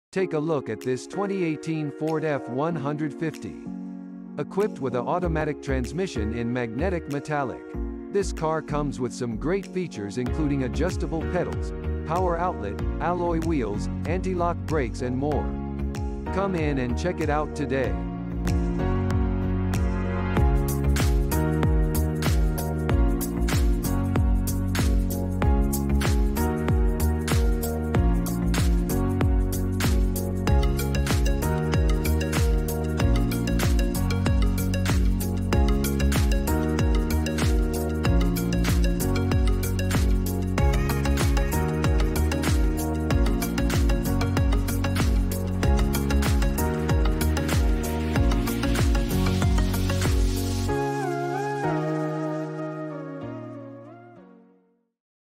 Take a look at this 2018 Ford F-150. Equipped with an automatic transmission in magnetic metallic. This car comes with some great features including adjustable pedals, power outlet, alloy wheels, anti-lock brakes and more. Come in and check it out today.